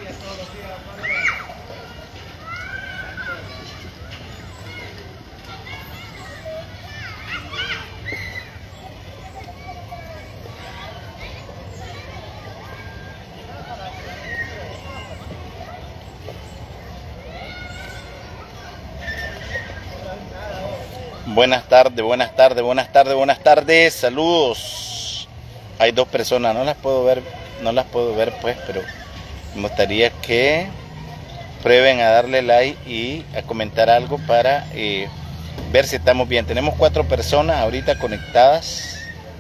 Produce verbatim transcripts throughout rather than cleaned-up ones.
Buenas tardes, buenas tardes, buenas tardes, buenas tardes, saludos. Hay dos personas, no las puedo ver, no las puedo ver pues, pero me gustaría que prueben a darle like y a comentar algo para eh, ver si estamos bien. Tenemos cuatro personas ahorita conectadas.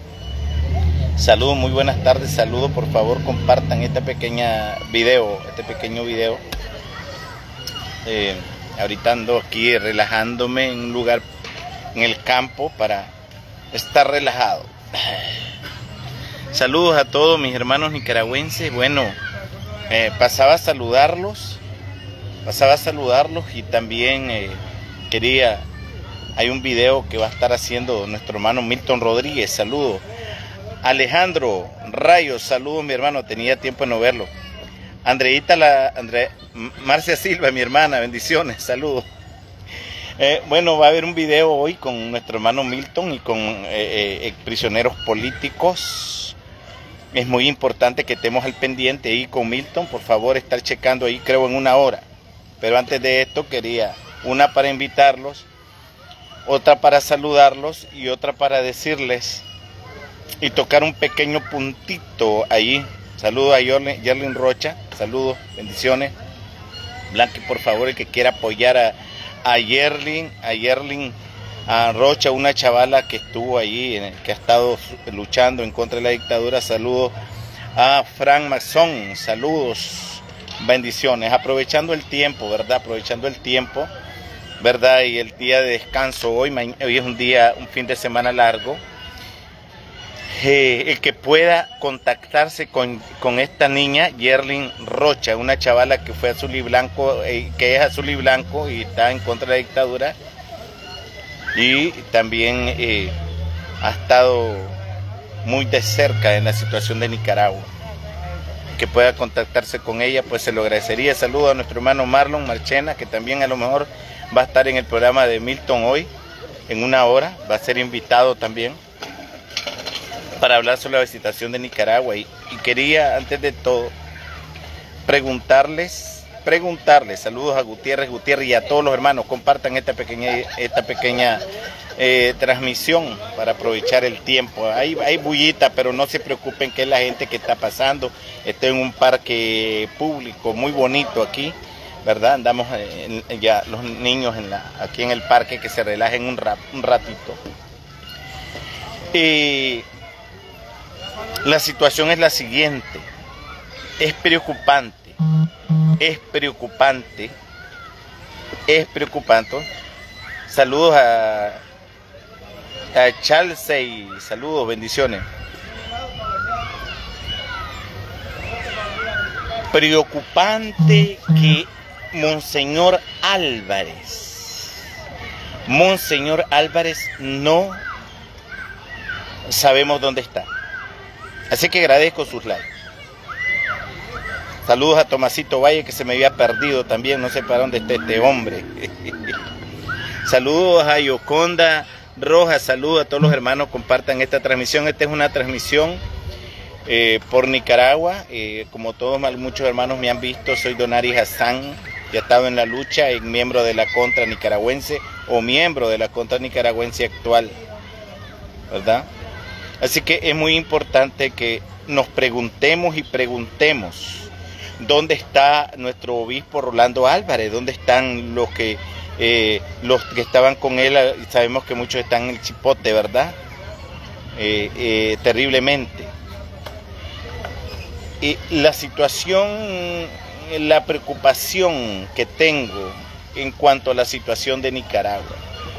Saludos, muy buenas tardes, saludos, por favor compartan este pequeña video, este pequeño video. Eh, ahorita ando aquí relajándome en un lugar en el campo para estar relajado. Saludos a todos mis hermanos nicaragüenses. Bueno, eh, pasaba a saludarlos, pasaba a saludarlos y también eh, quería, hay un video que va a estar haciendo nuestro hermano Milton Rodríguez. Saludos. Alejandro Rayos, saludos mi hermano, tenía tiempo de no verlo. Andreita, la Andre, Marcia Silva, mi hermana, bendiciones, saludos. Eh, bueno, va a haber un video hoy con nuestro hermano Milton y con eh, eh, prisioneros políticos. Es muy importante que estemos al pendiente ahí con Milton, por favor, estar checando ahí, creo en una hora. Pero antes de esto quería una para invitarlos, otra para saludarlos y otra para decirles y tocar un pequeño puntito ahí. Saludos a Yerlin Rocha, saludos, bendiciones. Blanqui, por favor, el que quiera apoyar a a Yerlin, a Yerlin a Rocha, una chavala que estuvo allí, que ha estado luchando en contra de la dictadura. Saludos a Frank Maxón, saludos, bendiciones, aprovechando el tiempo, ¿verdad? Aprovechando el tiempo, ¿verdad? Y el día de descanso hoy, hoy es un día, un fin de semana largo. Eh, el que pueda contactarse con, con esta niña, Yerlin Rocha, una chavala que fue azul y blanco, eh, que es azul y blanco y está en contra de la dictadura, y también eh, ha estado muy de cerca en la situación de Nicaragua. Que pueda contactarse con ella, pues se lo agradecería. Saludos a nuestro hermano Marlon Marchena, que también a lo mejor va a estar en el programa de Milton hoy, en una hora, va a ser invitado también para hablar sobre la visitación de Nicaragua. Y, y quería, antes de todo, preguntarles, preguntarles, saludos a Gutiérrez, Gutiérrez y a todos los hermanos, compartan esta pequeña, esta pequeña eh, transmisión para aprovechar el tiempo. Hay, hay bullita, pero no se preocupen, que es la gente que está pasando. Estoy en un parque público muy bonito aquí, ¿verdad? Andamos en, ya los niños en la, aquí en el parque, que se relajen un, rat, un ratito. Y la situación es la siguiente, es preocupante, es preocupante, es preocupante. Saludos a, a Charles y saludos, bendiciones. Preocupante que Monseñor Álvarez, Monseñor Álvarez no sabemos dónde está. Así que agradezco sus likes. Saludos a Tomasito Valle, que se me había perdido también, no sé para dónde está este hombre. Saludos a Yoconda Rojas, saludos a todos los hermanos, compartan esta transmisión. Esta es una transmisión eh, por Nicaragua, eh, como todos, muchos hermanos me han visto, soy Donari Hassan, ya he estado en la lucha, en miembro de la contra nicaragüense, o miembro de la contra nicaragüense actual, ¿verdad? Así que es muy importante que nos preguntemos y preguntemos dónde está nuestro obispo Rolando Álvarez, dónde están los que eh, los que estaban con él. Sabemos que muchos están en el Chipote, ¿verdad? Eh, eh, terriblemente. Y la situación, la preocupación que tengo en cuanto a la situación de Nicaragua.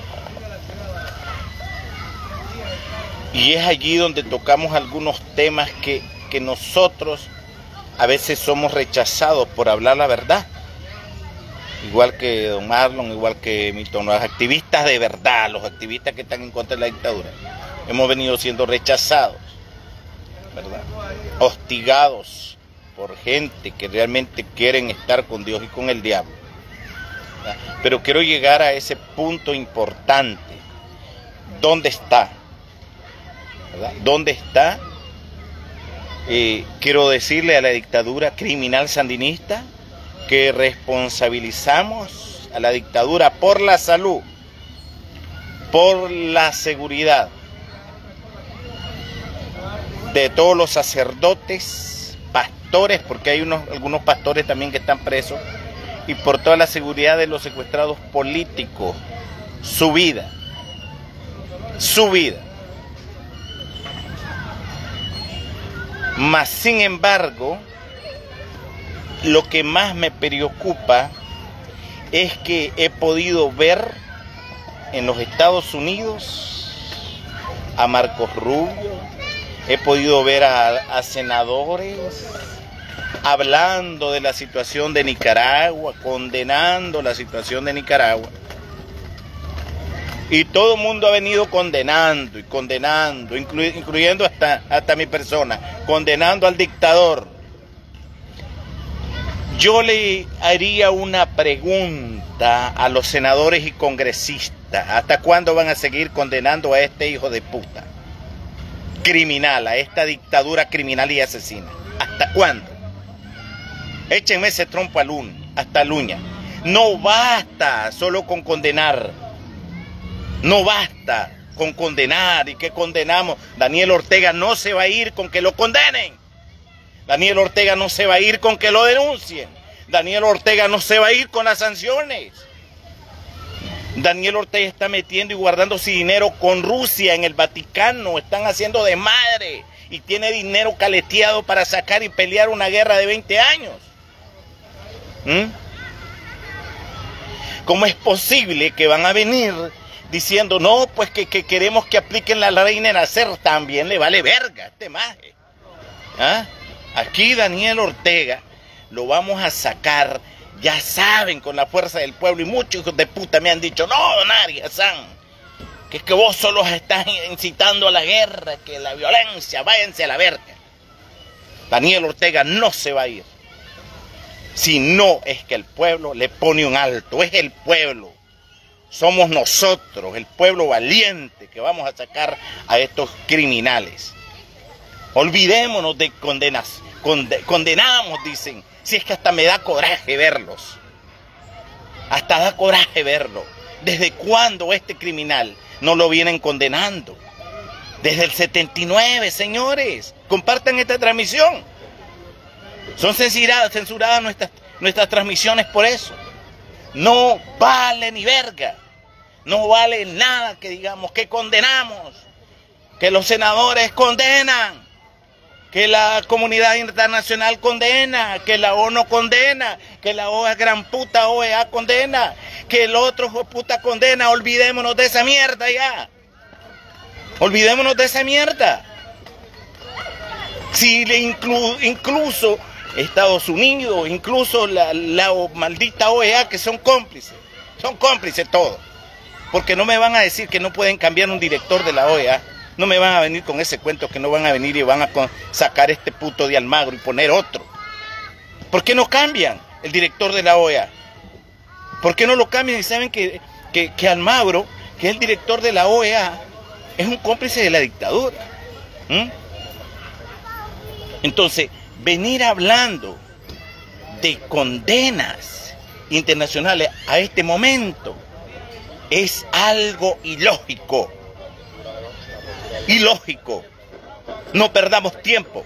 Y es allí donde tocamos algunos temas que, que nosotros a veces somos rechazados por hablar la verdad. Igual que don Marlon, igual que Milton, los activistas de verdad, los activistas que están en contra de la dictadura, hemos venido siendo rechazados, ¿verdad? Hostigados por gente que realmente quieren estar con Dios y con el diablo. ¿Verdad? Pero quiero llegar a ese punto importante. ¿Dónde está? ¿Verdad? ¿Dónde está? Eh, quiero decirle a la dictadura criminal sandinista que responsabilizamos a la dictadura por la salud, por la seguridad de todos los sacerdotes, pastores, porque hay unos, algunos pastores también que están presos, y por toda la seguridad de los secuestrados políticos, su vida, su vida. Mas, sin embargo, lo que más me preocupa es que he podido ver en los Estados Unidos a Marcos Rubio, he podido ver a, a senadores hablando de la situación de Nicaragua, condenando la situación de Nicaragua. Y todo el mundo ha venido condenando y condenando, inclu incluyendo hasta, hasta mi persona, condenando al dictador. Yo le haría una pregunta a los senadores y congresistas. ¿Hasta cuándo van a seguir condenando a este hijo de puta? Criminal, a esta dictadura criminal y asesina. ¿Hasta cuándo? Échenme ese trompo al uña, hasta la uña. No basta solo con condenar. No basta con condenar y que condenamos. Daniel Ortega no se va a ir con que lo condenen. Daniel Ortega no se va a ir con que lo denuncien. Daniel Ortega no se va a ir con las sanciones. Daniel Ortega está metiendo y guardando su dinero con Rusia en el Vaticano. Están haciendo de madre y tiene dinero caleteado para sacar y pelear una guerra de veinte años. ¿Mm? ¿Cómo es posible que van a venir diciendo, no, pues que, que queremos que apliquen la ley de nacer? También le vale verga este maje. ¿Ah? Aquí Daniel Ortega lo vamos a sacar, ya saben, con la fuerza del pueblo, y muchos hijos de puta me han dicho, no, don Arias Hassan, que es que vos solo estás incitando a la guerra, que la violencia, váyanse a la verga. Daniel Ortega no se va a ir, si no es que el pueblo le pone un alto. Es el pueblo, somos nosotros, el pueblo valiente, que vamos a sacar a estos criminales. Olvidémonos de condenas, conde, condenamos, dicen, si es que hasta me da coraje verlos, hasta da coraje verlo. ¿Desde cuándo este criminal no lo vienen condenando? Desde el setenta y nueve, señores. Compartan esta transmisión. Son censuradas, censuradas nuestras, nuestras transmisiones por eso. No vale ni verga. No vale nada que digamos que condenamos, que los senadores condenan, que la comunidad internacional condena, que la ONU condena, que la O E A, gran puta O E A condena, que el otro hijo puta condena. Olvidémonos de esa mierda ya. Olvidémonos de esa mierda. Si le inclu, incluso Estados Unidos, incluso la, la maldita O E A, que son cómplices, son cómplices todos. Porque no me van a decir que no pueden cambiar un director de la O E A. No me van a venir con ese cuento que no van a venir y van a sacar este puto de Almagro y poner otro. ¿Por qué no cambian el director de la O E A? ¿Por qué no lo cambian y saben que, que, que Almagro, que es el director de la O E A, es un cómplice de la dictadura? ¿Mm? Entonces, venir hablando de condenas internacionales a este momento es algo ilógico. Ilógico. No perdamos tiempo.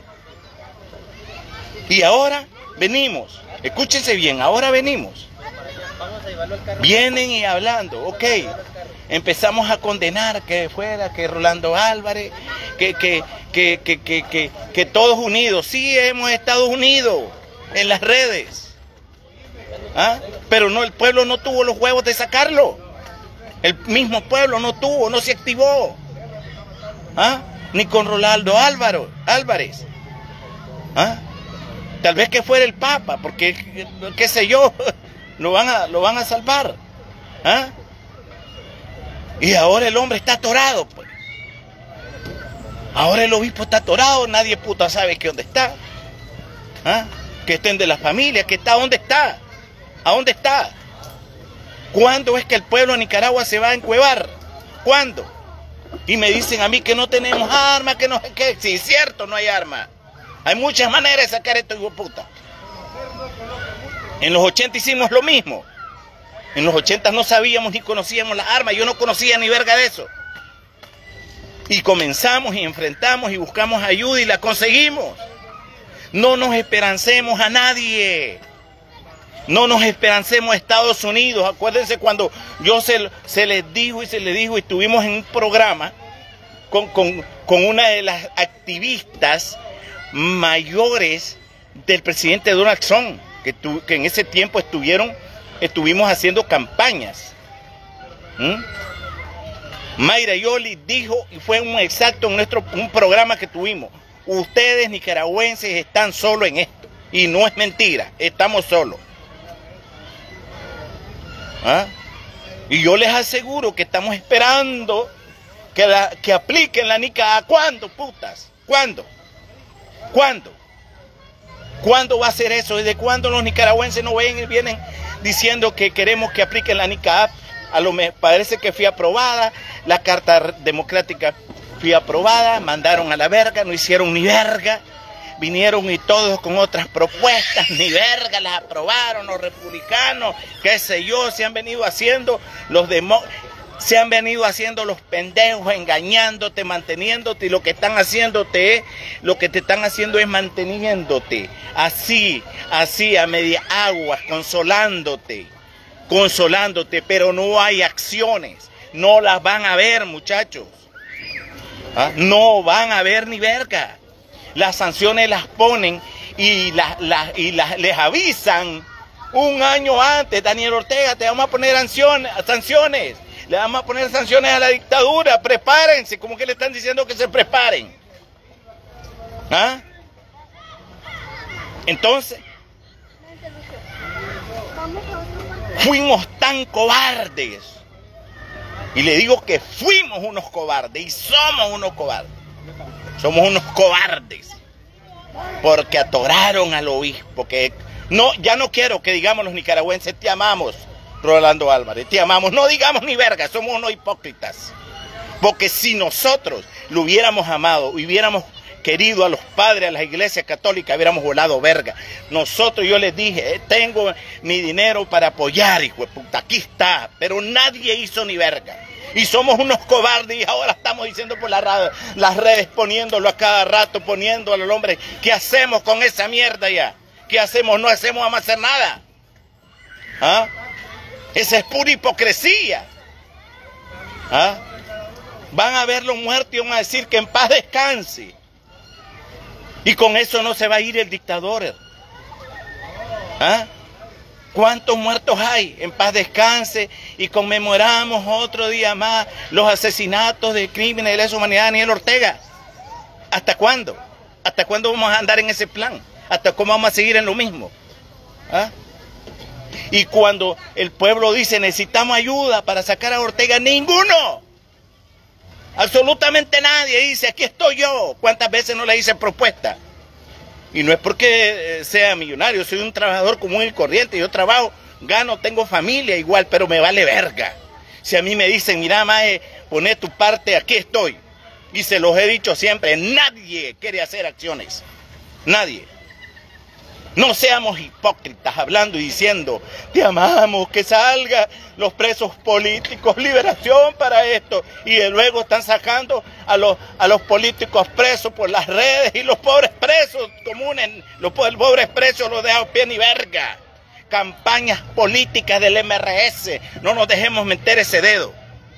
Y ahora venimos, escúchense bien, ahora venimos. Vienen y hablando, ok, empezamos a condenar que fuera, que Rolando Álvarez, que, que, que, que, que, que, que todos unidos. Sí, hemos estado unidos en las redes. ¿Ah? Pero no, el pueblo no tuvo los huevos de sacarlo. El mismo pueblo no tuvo, no se activó. ¿Ah? Ni con Rolando Álvaro, Álvarez. ¿Ah? Tal vez que fuera el Papa, porque, qué sé yo, lo van a, lo van a salvar. ¿Ah? Y ahora el hombre está atorado, pues. Ahora el obispo está atorado, nadie puta sabe que dónde está. ¿Ah? que estén de la familia, que está, ¿a dónde está? ¿A dónde está? ¿Cuándo es que el pueblo de Nicaragua se va a encuevar? ¿Cuándo? Y me dicen a mí que no tenemos armas, que no sé qué. Sí, es cierto, no hay armas. Hay muchas maneras de sacar esto, hijo de puta. En los ochenta hicimos lo mismo. En los ochenta no sabíamos ni conocíamos las armas. Yo no conocía ni verga de eso. Y comenzamos y enfrentamos y buscamos ayuda y la conseguimos. No nos esperancemos a nadie. No nos esperancemos a Estados Unidos. Acuérdense cuando yo se, se les dijo y se les dijo y estuvimos en un programa con, con, con una de las activistas mayores del presidente Donald Trump, que, tu, que en ese tiempo estuvieron, estuvimos haciendo campañas. ¿Mm? Mayra Yoli dijo, y fue un exacto en nuestro un programa que tuvimos, ustedes nicaragüenses están solos en esto. Y no es mentira, estamos solos. ¿Ah? Y yo les aseguro que estamos esperando que, la, que apliquen la Nica. ¿Cuándo, putas? ¿Cuándo? ¿Cuándo? ¿Cuándo va a ser eso? ¿Desde cuándo los nicaragüenses no ven, vienen diciendo que queremos que apliquen la Nica? A lo me parece que fui aprobada, la Carta Democrática fui aprobada, mandaron a la verga, no hicieron ni verga. Vinieron y todos con otras propuestas, ni verga, las aprobaron los republicanos, qué sé yo, se han venido haciendo los demo, se han venido haciendo los pendejos, engañándote, manteniéndote, y lo que están haciéndote es, lo que te están haciendo es manteniéndote, así, así, a media agua, consolándote, consolándote, pero no hay acciones, no las van a ver, muchachos, ¿ah? No van a ver ni verga. Las sanciones las ponen y, las, las, y las, les avisan un año antes. Daniel Ortega, te vamos a poner sanciones, sanciones, le vamos a poner sanciones a la dictadura, prepárense, como que le están diciendo que se preparen. ¿Ah? Entonces, fuimos tan cobardes, y le digo que fuimos unos cobardes y somos unos cobardes. Somos unos cobardes porque atoraron al obispo. Que no, ya no quiero que digamos los nicaragüenses, te amamos, Rolando Álvarez, te amamos. No digamos ni verga, somos unos hipócritas. Porque si nosotros lo hubiéramos amado, hubiéramos querido a los padres, a las iglesias católicas, hubiéramos volado verga. Nosotros, yo les dije, eh, tengo mi dinero para apoyar, hijo de puta, aquí está. Pero nadie hizo ni verga. Y somos unos cobardes y ahora estamos diciendo por la radio, las redes, poniéndolo a cada rato, poniéndolo al hombre. ¿Qué hacemos con esa mierda ya? ¿Qué hacemos? No hacemos, vamos a hacer nada. ¿Ah? Esa es pura hipocresía. ¿Ah? Van a ver los muertos y van a decir que en paz descanse. Y con eso no se va a ir el dictador. ¿Ah? ¿Cuántos muertos hay? En paz descanse, y conmemoramos otro día más los asesinatos de crímenes de lesa humanidad de Daniel Ortega. ¿Hasta cuándo? ¿Hasta cuándo vamos a andar en ese plan? ¿Hasta cómo vamos a seguir en lo mismo? ¿Ah? Y cuando el pueblo dice necesitamos ayuda para sacar a Ortega, ninguno, absolutamente nadie dice aquí estoy yo. ¿Cuántas veces no le hice propuesta? Y no es porque sea millonario, soy un trabajador común y corriente, yo trabajo, gano, tengo familia igual, pero me vale verga. Si a mí me dicen, mira, mae, poné tu parte, aquí estoy. Y se los he dicho siempre, nadie quiere hacer acciones, nadie. No seamos hipócritas hablando y diciendo, te amamos, que salgan los presos políticos, liberación para esto. Y luego están sacando a los, a los políticos presos por las redes y los pobres presos comunes, los pobres presos los dejan pie ni verga. Campañas políticas del M R S, no nos dejemos meter ese dedo.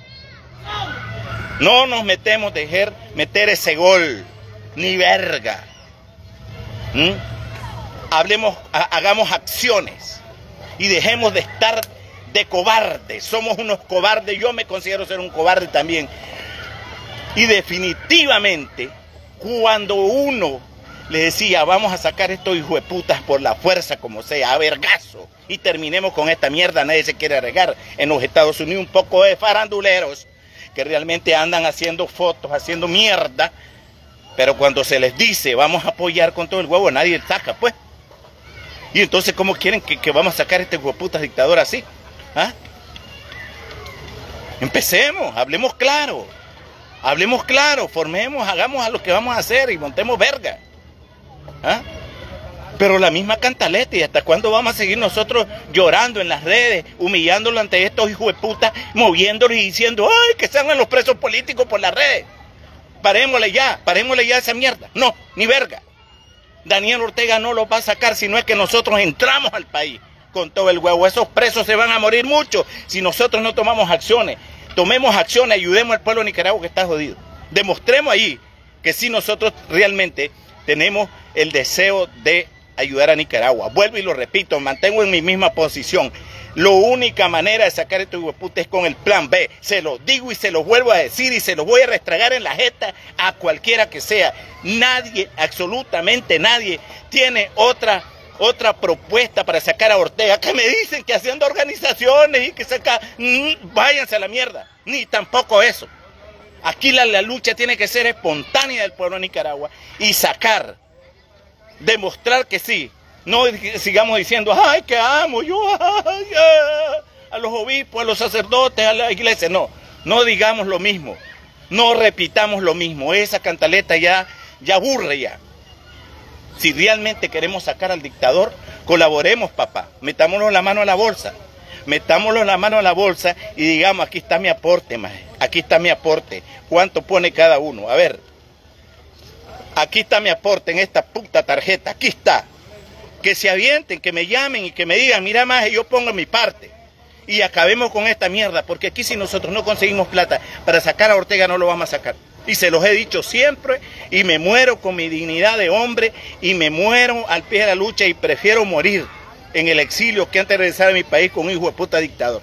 No nos metemos dejar meter ese gol, ni verga. ¿Mm? Hablemos, hagamos acciones y dejemos de estar de cobardes. Somos unos cobardes, yo me considero ser un cobarde también. Y definitivamente, cuando uno le decía, vamos a sacar estos hijueputas por la fuerza como sea, a vergazo, y terminemos con esta mierda, nadie se quiere regar. En los Estados Unidos un poco de faranduleros que realmente andan haciendo fotos, haciendo mierda, pero cuando se les dice, vamos a apoyar con todo el huevo, nadie saca, pues. Y entonces, ¿cómo quieren que, que vamos a sacar a este hueputa dictador así? ¿Ah? Empecemos, hablemos claro. Hablemos claro, formemos, hagamos a lo que vamos a hacer y montemos verga. ¿Ah? Pero la misma cantaleta, ¿y hasta cuándo vamos a seguir nosotros llorando en las redes, humillándolo ante estos hijos de puta, moviéndolos y diciendo, ay, que sean los presos políticos por las redes? Parémosle ya, parémosle ya esa mierda. No, ni verga. Daniel Ortega no lo va a sacar si no es que nosotros entramos al país con todo el huevo. Esos presos se van a morir mucho si nosotros no tomamos acciones. Tomemos acciones, ayudemos al pueblo de Nicaragua que está jodido. Demostremos ahí que sí nosotros realmente tenemos el deseo de ayudar a Nicaragua. Vuelvo y lo repito, mantengo en mi misma posición. La única manera de sacar estos hueputes es con el plan B. Se los digo y se los vuelvo a decir y se los voy a restregar en la jeta a cualquiera que sea. Nadie, absolutamente nadie, tiene otra, otra propuesta para sacar a Ortega. Que me dicen que haciendo organizaciones y que saca... Mm, váyanse a la mierda. Ni tampoco eso. Aquí la, la lucha tiene que ser espontánea del pueblo de Nicaragua y sacar, demostrar que sí. No sigamos diciendo, ay, que amo yo ay, ay, a los obispos, a los sacerdotes, a la iglesia. No, no digamos lo mismo. No repitamos lo mismo. Esa cantaleta ya, ya aburre ya. Si realmente queremos sacar al dictador, colaboremos, papá. Metámonos la mano a la bolsa. Metámoslo la mano a la bolsa y digamos, aquí está mi aporte, maje. Aquí está mi aporte. ¿Cuánto pone cada uno? A ver. Aquí está mi aporte en esta puta tarjeta. Aquí está. Que se avienten, que me llamen y que me digan, mira, maje, yo pongo mi parte. Y acabemos con esta mierda, porque aquí si nosotros no conseguimos plata para sacar a Ortega, no lo vamos a sacar. Y se los he dicho siempre, y me muero con mi dignidad de hombre, y me muero al pie de la lucha, y prefiero morir en el exilio que antes de regresar a mi país con un hijo de puta dictador.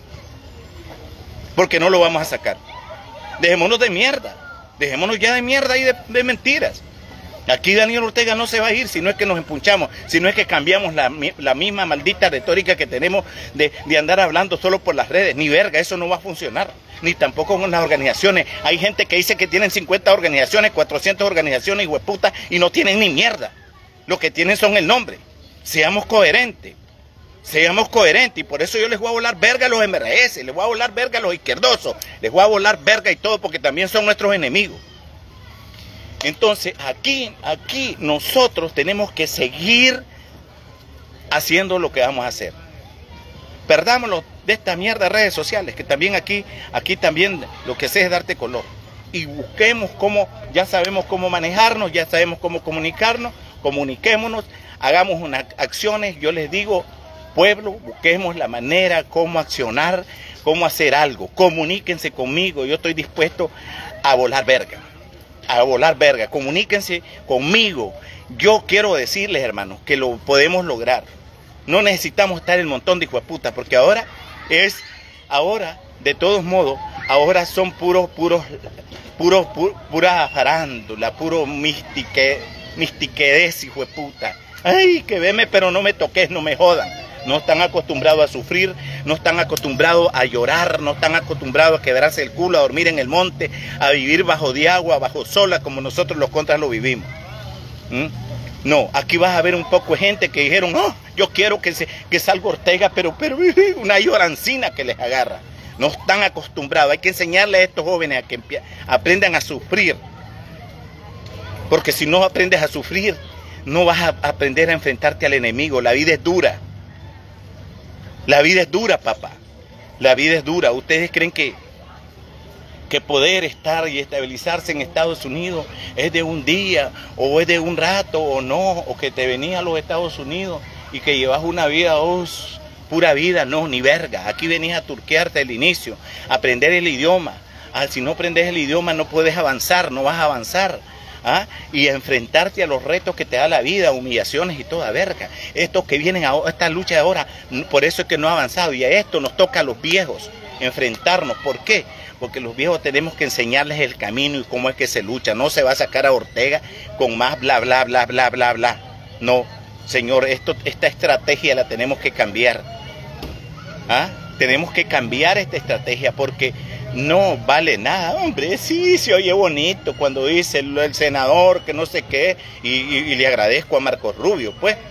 Porque no lo vamos a sacar. Dejémonos de mierda. Dejémonos ya de mierda y de, de mentiras. Aquí Daniel Ortega no se va a ir si no es que nos empunchamos, si no es que cambiamos la, la misma maldita retórica que tenemos de, de andar hablando solo por las redes. Ni verga, eso no va a funcionar. Ni tampoco con las organizaciones. Hay gente que dice que tienen cincuenta organizaciones, cuatrocientas organizaciones, hueputa, y no tienen ni mierda. Lo que tienen son el nombre. Seamos coherentes. Seamos coherentes, y por eso yo les voy a volar verga a los M R S, les voy a volar verga a los izquierdosos, les voy a volar verga y todo, porque también son nuestros enemigos. Entonces, aquí, aquí nosotros tenemos que seguir haciendo lo que vamos a hacer. Perdámoslo de esta mierda de redes sociales, que también aquí, aquí también lo que sé es darte color. Y busquemos cómo, ya sabemos cómo manejarnos, ya sabemos cómo comunicarnos, comuniquémonos, hagamos unas acciones, yo les digo, pueblo, busquemos la manera, cómo accionar, cómo hacer algo. Comuníquense conmigo, yo estoy dispuesto a volar verga. A volar verga, comuníquense conmigo. Yo quiero decirles, hermanos, que lo podemos lograr. No necesitamos estar el montón de hijueputas, porque ahora es, ahora, de todos modos, ahora son puros, puros, puros, puros, pura farándula, puro mistique, mistiquedez, hijueputa. Ay, que veme, pero no me toques, no me jodan. No están acostumbrados a sufrir, no están acostumbrados a llorar, no están acostumbrados a quebrarse el culo, a dormir en el monte, a vivir bajo de agua, bajo sola, como nosotros los contras lo vivimos. ¿Mm? No, aquí vas a ver un poco de gente que dijeron, oh, yo quiero que, se, que salga Ortega, pero, pero una llorancina que les agarra. No están acostumbrados, hay que enseñarle a estos jóvenes a que aprendan a sufrir. Porque si no aprendes a sufrir, no vas a aprender a enfrentarte al enemigo. La vida es dura. La vida es dura, papá. La vida es dura. ¿Ustedes creen que, que poder estar y estabilizarse en Estados Unidos es de un día, o es de un rato, o no? O que te venís a los Estados Unidos y que llevas una vida, oh, pura vida. No, ni verga. Aquí venís a turquearte el inicio, a aprender el idioma. Ah, si no aprendes el idioma no puedes avanzar, no vas a avanzar. ¿Ah? Y enfrentarte a los retos que te da la vida, humillaciones y toda verga. Estos que vienen a esta lucha de ahora, por eso es que no ha avanzado. Y a esto nos toca a los viejos enfrentarnos. ¿Por qué? Porque los viejos tenemos que enseñarles el camino y cómo es que se lucha. No se va a sacar a Ortega con más bla, bla, bla, bla, bla, bla. No, señor, esto, esta estrategia la tenemos que cambiar. ¿Ah? Tenemos que cambiar esta estrategia porque no vale nada, hombre. Sí, se oye bonito cuando dice el, el senador que no sé qué, y, y, y le agradezco a Marcos Rubio, pues,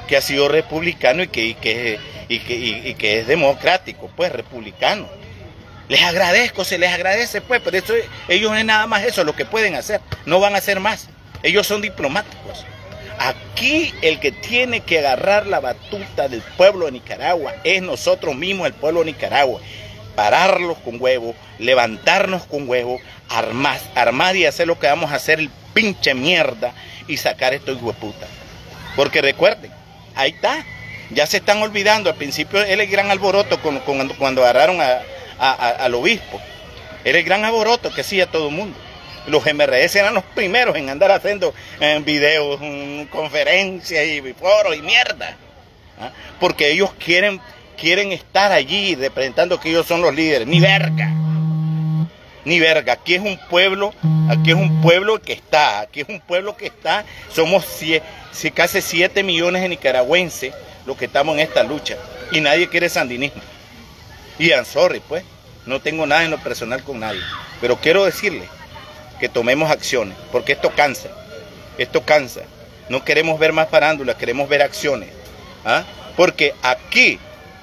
que ha sido republicano y que, y que, y que, y, y que es democrático, pues republicano. Les agradezco, se les agradece, pues, pero eso, ellos es nada más eso lo que pueden hacer, no van a hacer más. Ellos son diplomáticos. Aquí el que tiene que agarrar la batuta del pueblo de Nicaragua es nosotros mismos, el pueblo de Nicaragua. Pararlos con huevo, levantarnos con huevo, armar, armar y hacer lo que vamos a hacer, el pinche mierda, y sacar estos hijueputas. Porque recuerden, ahí está, ya se están olvidando. Al principio era el gran alboroto con, con, cuando agarraron a, a, a, al obispo. Era el gran alboroto que hacía todo el mundo. Los M R S eran los primeros en andar haciendo en videos, en conferencias y foros y mierda. ¿Ah? Porque ellos quieren, quieren estar allí representando que ellos son los líderes. Ni verga. Ni verga. Aquí es un pueblo, aquí es un pueblo que está, aquí es un pueblo que está. Somos sie, sie, casi siete millones de nicaragüenses los que estamos en esta lucha. Y nadie quiere sandinismo. Y I'm sorry, pues. No tengo nada en lo personal con nadie. Pero quiero decirles que tomemos acciones, porque esto cansa, esto cansa. No queremos ver más farándulas, queremos ver acciones. ¿Ah? Porque aquí,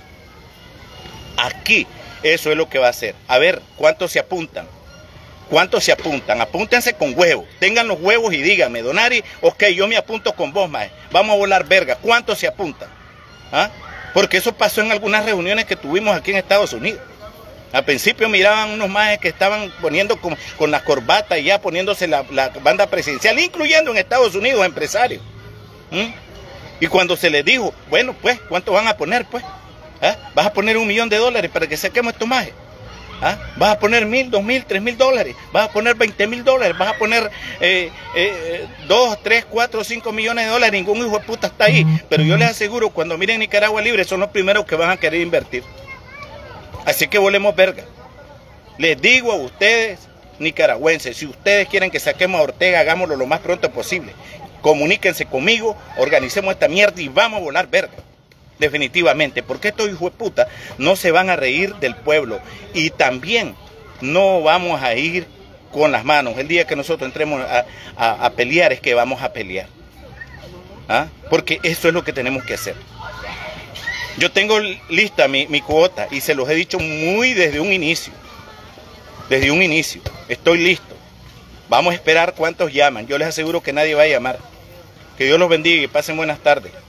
aquí, eso es lo que va a hacer. A ver, ¿cuántos se apuntan? ¿Cuántos se apuntan? Apúntense con huevos, tengan los huevos y díganme, Donari, ok, yo me apunto con vos, mae, vamos a volar verga. ¿Cuántos se apuntan? ¿Ah? Porque eso pasó en algunas reuniones que tuvimos aquí en Estados Unidos. Al principio miraban unos majes que estaban poniendo con, con la corbata y ya poniéndose la, la banda presidencial, incluyendo en Estados Unidos empresarios. ¿Mm? Y cuando se les dijo, bueno, pues, ¿cuánto van a poner, pues? ¿Ah? ¿Vas a poner un millón de dólares para que saquemos estos majes? ¿Ah? ¿Vas a poner mil, dos mil, tres mil dólares? ¿Vas a poner veinte mil dólares? ¿Vas a poner eh, eh, dos, tres, cuatro, cinco millones de dólares? Ningún hijo de puta está ahí. Pero yo les aseguro, cuando miren Nicaragua Libre, son los primeros que van a querer invertir. Así que volemos verga. Les digo a ustedes, nicaragüenses, si ustedes quieren que saquemos a Ortega, hagámoslo lo más pronto posible. Comuníquense conmigo, organicemos esta mierda y vamos a volar verga. Definitivamente, porque estos hijos de puta no se van a reír del pueblo. Y también no vamos a ir con las manos. El día que nosotros entremos a, a, a pelear es que vamos a pelear. ¿Ah? Porque eso es lo que tenemos que hacer. Yo tengo lista mi, mi cuota y se los he dicho muy desde un inicio. Desde un inicio. Estoy listo. Vamos a esperar cuántos llaman. Yo les aseguro que nadie va a llamar. Que Dios los bendiga y pasen buenas tardes.